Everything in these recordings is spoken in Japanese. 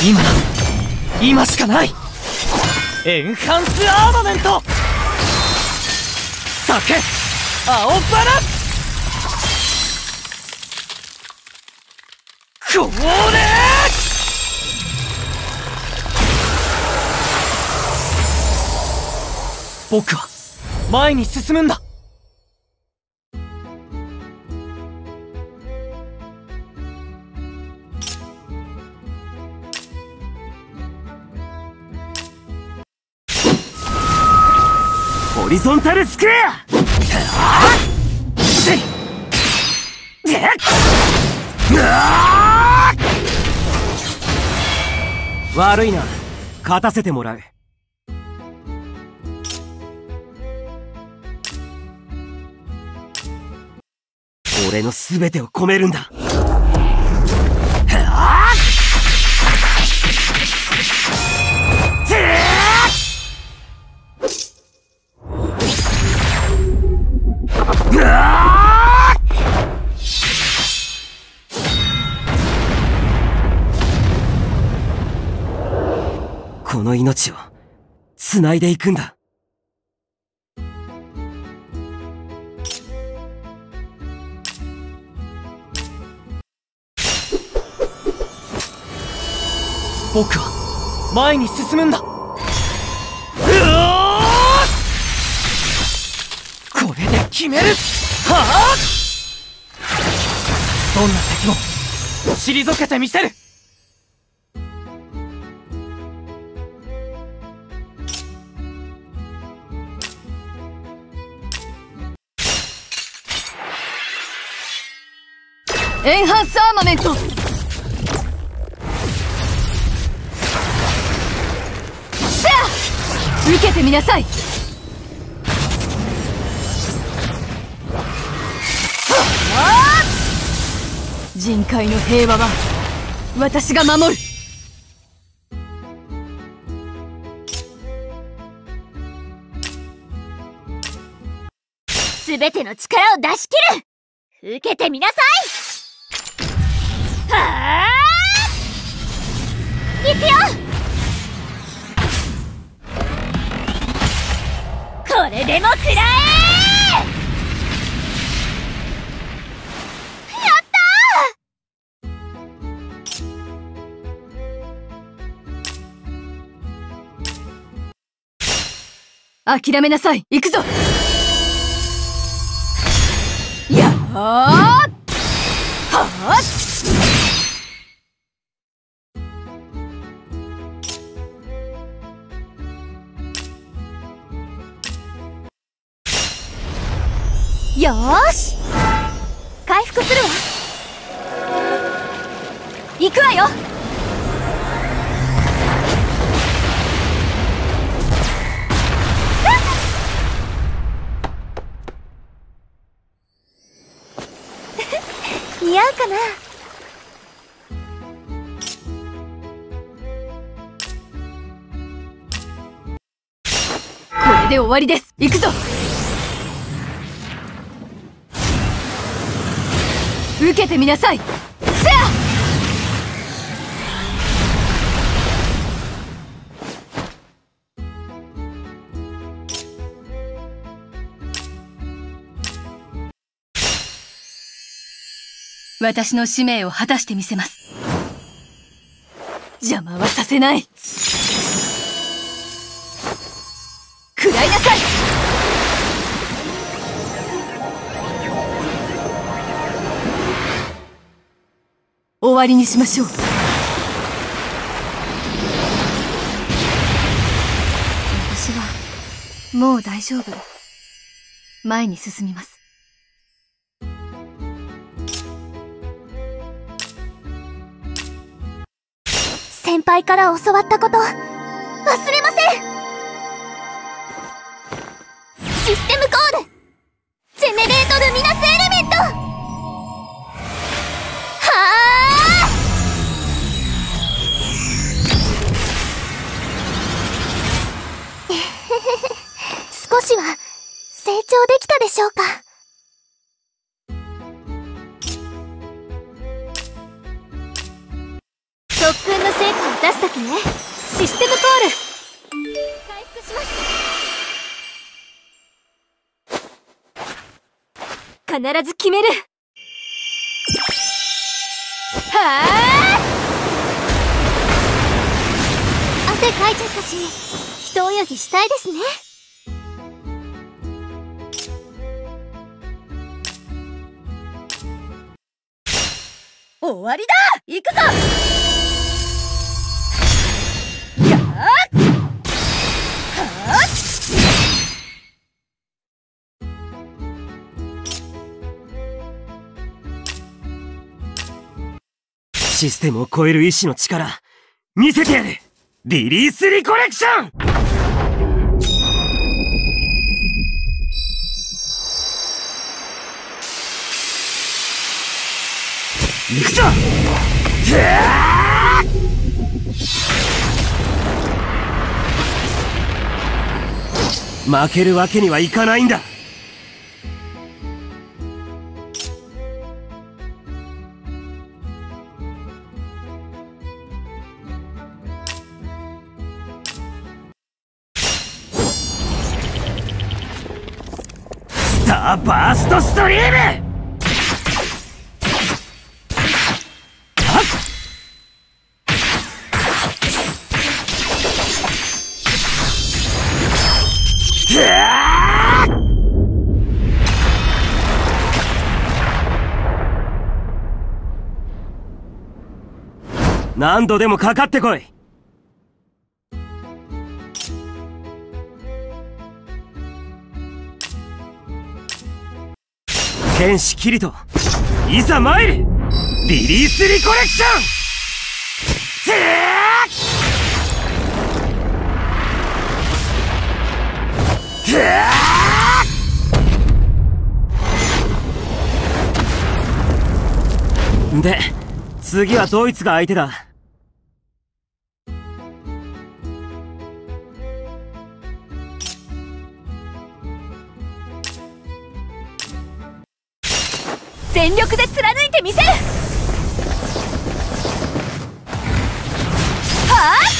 今だ、今しかない。エンハンスアーマメント、咲け青バラ。これ僕は前に進むんだ。ホリゾンタルスクエア。悪いな、勝たせてもらう。俺の全てを込めるんだ。この命を繋いでいくんだ。僕は前に進むんだ。これで決める。はあ、どんな敵も退けてみせる。 エンハンスアーマメント。シェア、受けてみなさい。人海の平和は私が守る。 すべての力を出し切る。受けてみなさい。はあ、いくよ。これでも食らえ。やったー。 諦めなさい。行くぞ。やっはーよーし、回復するわ。行くわよ。似合うかな。 これで終わりです。行くぞ。受けてみなさい。せや。私の使命を果たしてみせます。邪魔はさせない。食らいなさい。終わりにしましょう。 私はもう大丈夫。前に進みます。先輩から教わったこと忘れません。システムコールジェネレートルミナスエレメント。はあ、少しは成長できたでしょうか。特訓の成果を出す時ね。システムコール。回復します。必ず決める。はあ、汗かいちゃったし、一泳ぎしたいですね。 終わりだ。行くぞ。やっはっ。 システムを超える意志の力見せてやる。リリースリコレクション。行くぞ。負けるわけにはいかないんだ。スターバーストストリーム。何度でもかかってこい。天使キリト、いざ参る。リリースリコレクション。で、次はドイツが相手だ。 全力で貫いてみせる。はあ、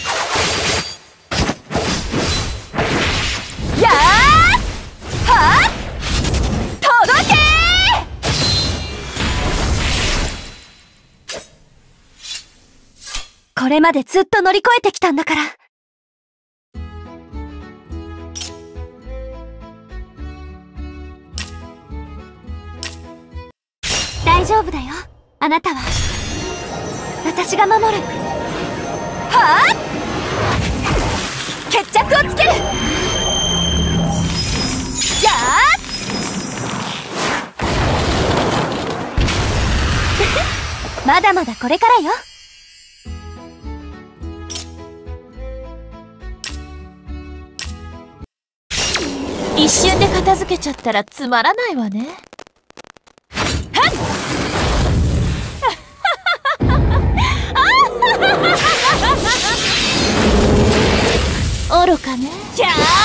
やあ、はあ、届けー。これまでずっと乗り越えてきたんだから。大丈夫だよ、あなたは。私が守る。はあ、決着をつける。やあまだまだこれからよ。 一瞬で片付けちゃったらつまらないわね。愚かね。 キャ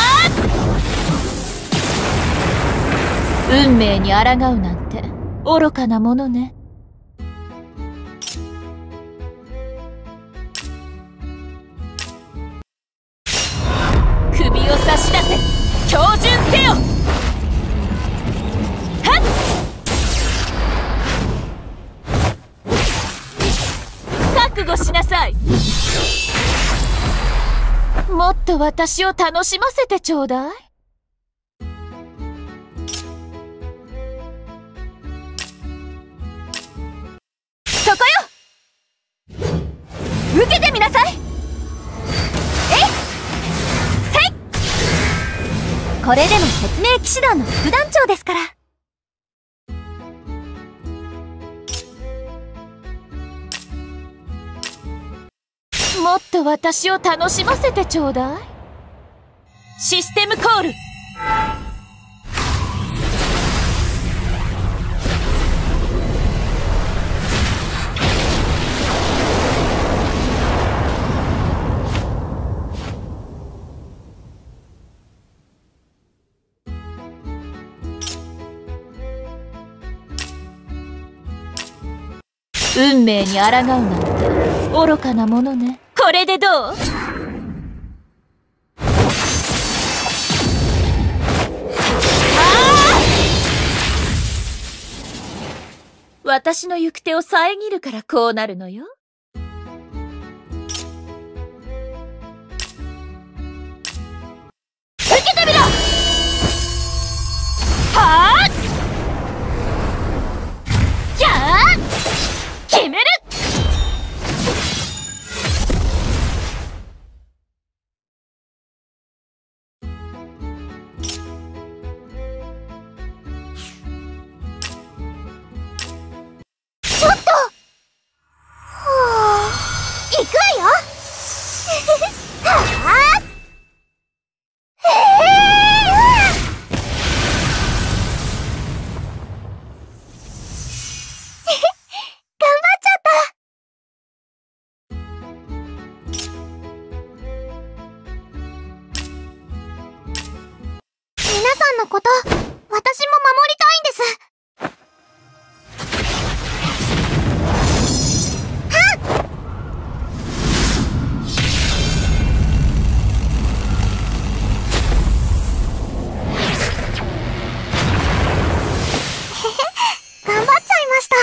運命に抗うなんて愚かなものね。 首を差し出せ、標準せよ。はっ、覚悟しなさい。 もっと私を楽しませてちょうだい。 そこよ、受けてみなさい。これでも説明騎士団の副団長ですから。 もっと私を楽しませてちょうだい。 システムコール。 運命に抗うなんて愚かなものね。 ここれでどう？私の行く手を遮るからこうなるのよ。受けてみろ！はあ！やあ！決める！ 行くわよはあ頑張っちゃった。皆さんのこと私も守りたいんです。頑張っちゃいました。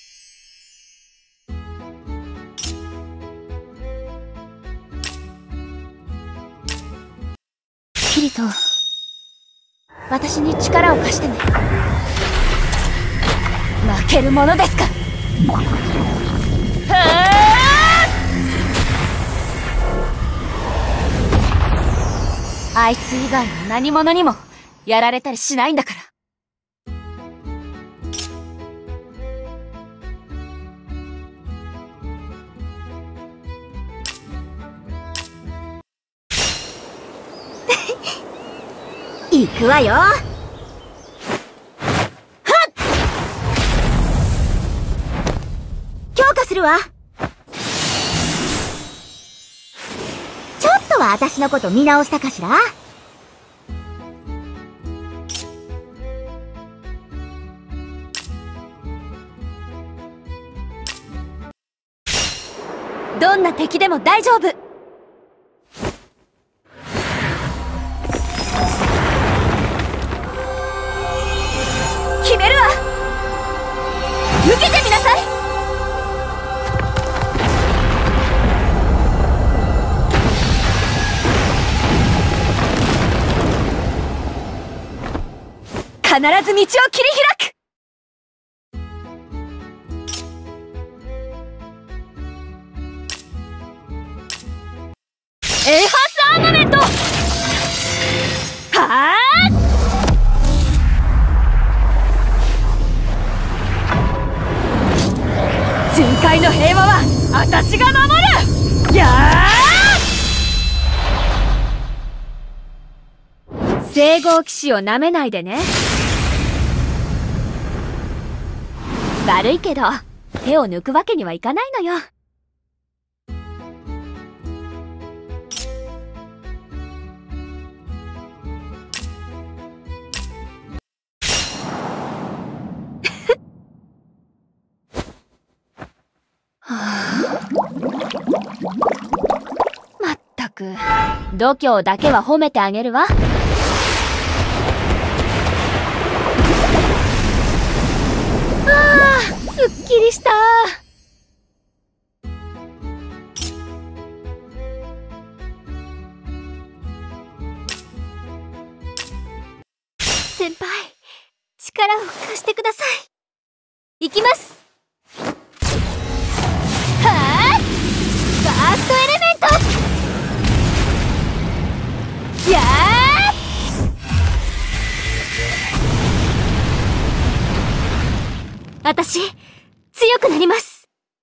キリト、私に力を貸してね。負けるものですか。あいつ以外の何者にもやられたりしないんだから。 行くわよ。はっ！強化するわ。ちょっとは私のこと見直したかしら？ どんな敵でも大丈夫。決めるわ。受けてみなさい。必ず道を切り開く。エハスアーマメント。はあ！巡回の平和は私が守る。やあ！聖号騎士をなめないでね。悪いけど手を抜くわけにはいかないのよ。まったく、度胸だけは褒めてあげるわ。ああ、すっきりした。先輩、力を貸してください。行きます。はあ！ファーストエレメント。やあ！私、強くなります。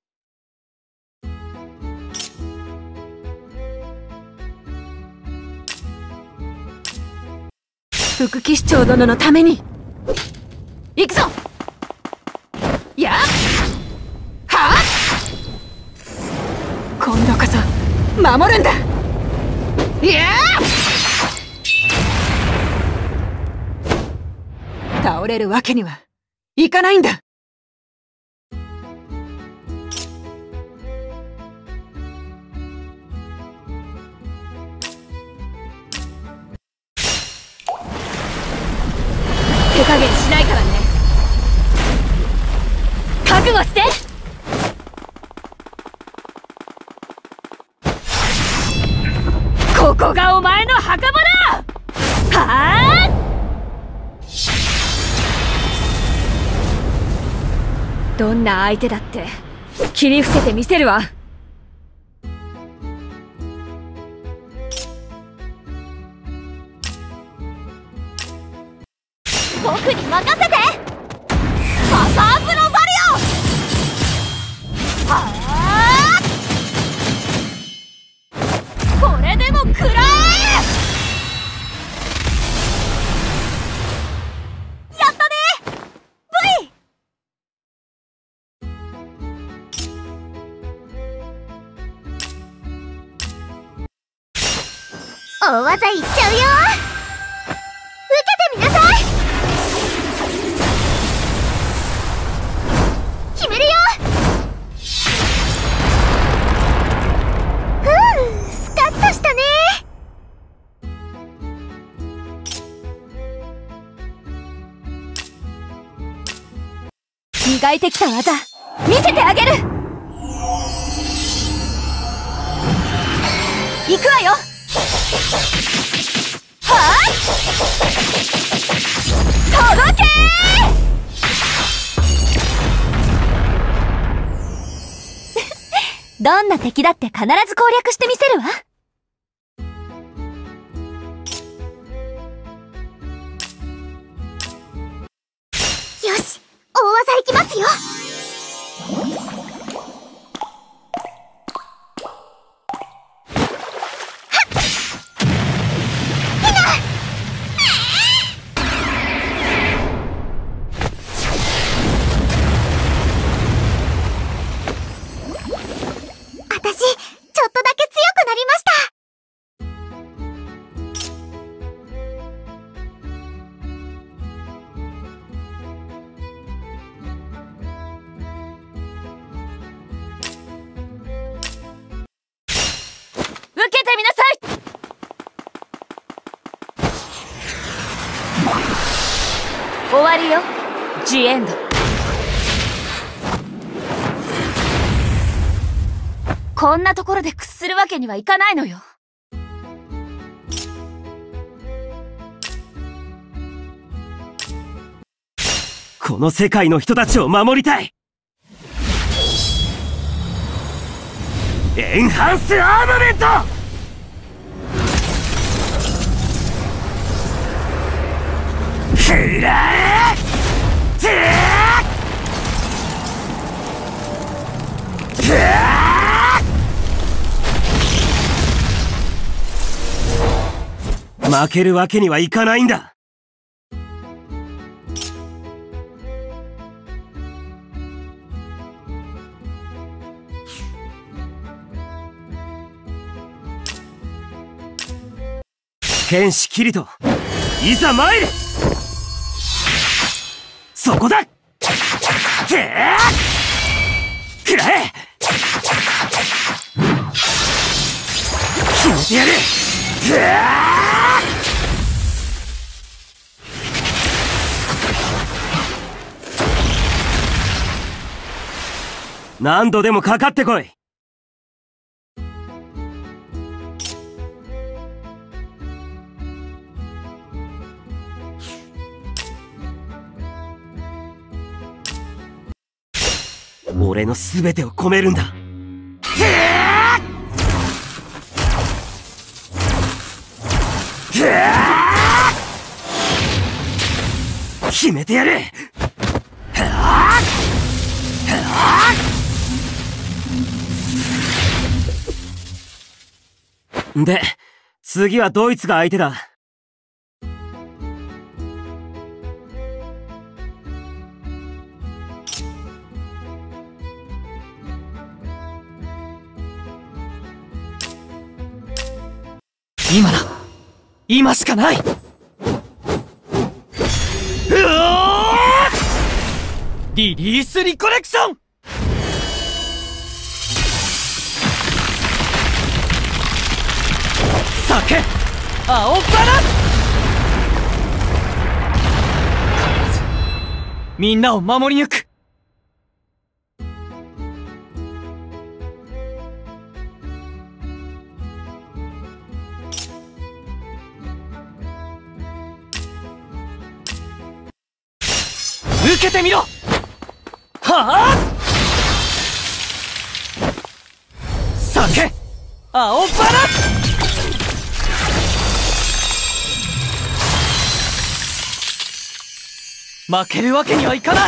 副騎士長殿のために行くぞ。やあ！はあ！今度こそ守るんだ。いやあ！倒れるわけにはいかないんだ。 加減しないからね。覚悟して。ここがお前の墓場だ。はあ。どんな相手だって切り伏せてみせるわ。 僕に任せて。マザーブロザリオ。はあ。これでも食らえ。やったね V。 大技いっちゃうよ。受けてみなさい。決めるよ。スカッとしたね。 磨いてきた技見せてあげる。行くわよ。はあ。届けどんな敵だって必ず攻略してみせるわ。よし、大技いきますよ。私、ちょっとだけ強くなりました。 受けてみなさい。終わりよ、ジエンド。こんなところで屈するわけにはいかないのよ。 この世界の人たちを守りたい。エンハンスアーマメント。くらえ。て負けるわけにはいかないんだ。剣士キリト、いざ参れ。そこだ。くらえ。決めてやる。何度でもかかってこい。俺の全てを込めるんだ。決めてやる。で、次はドイツが相手だ。今だ。今しかない。リリースリコレクション。酒青バラ。 みんなを守り抜く。受けてみろ。はあ、酒青バラ。負けるわけにはいかない。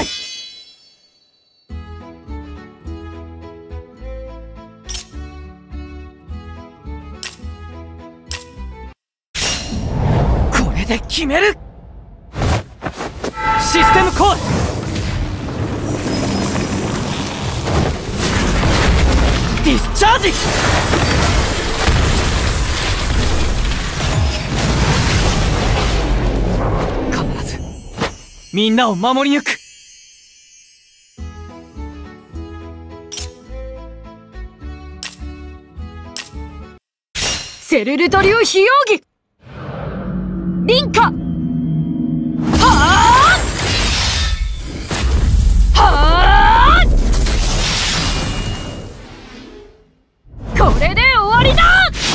これで決める。システムコール。ディスチャージ。必ずみんなを守り抜く。 セルルド流非容疑リンカ。はあはあ、これで終わりだ。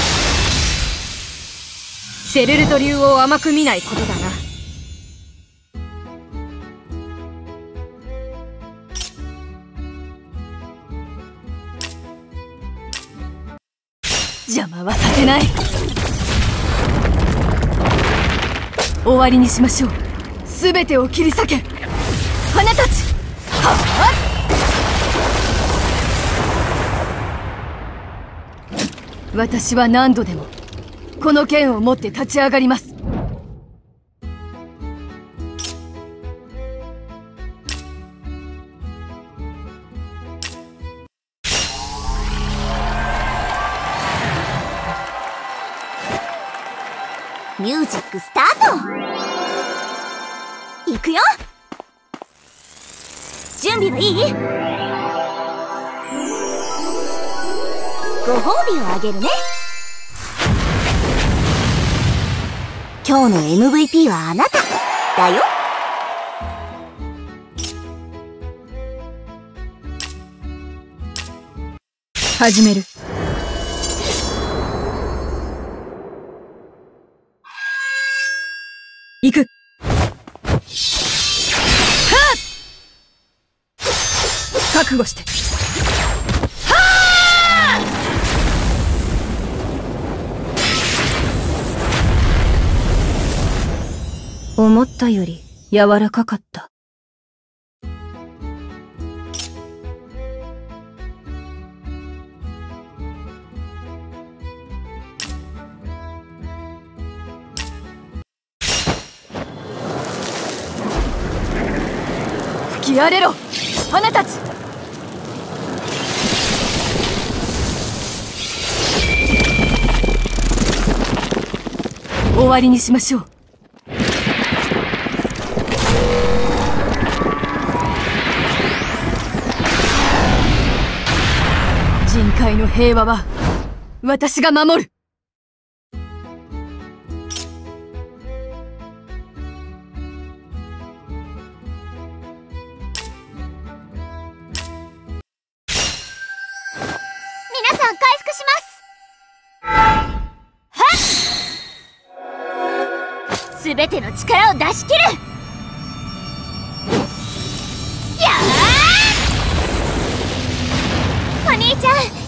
セルルド流を甘く見ないことだな。邪魔はさせない。終わりにしましょう。すべてを切り裂け花たち。はあ、私は何度でもこの剣を持って立ち上がります。 ミュージックスタート。いくよ。準備はいい？ご褒美をあげるね。今日の MVP はあなただよ。 始める。行く。はっ！覚悟して。はあ！思ったより柔らかかった。吹き荒れろ花たち。終わりにしましょう。人界の平和は私が守る。 皆さん回復します。はっ！すべての力を出し切る。やー！お兄ちゃん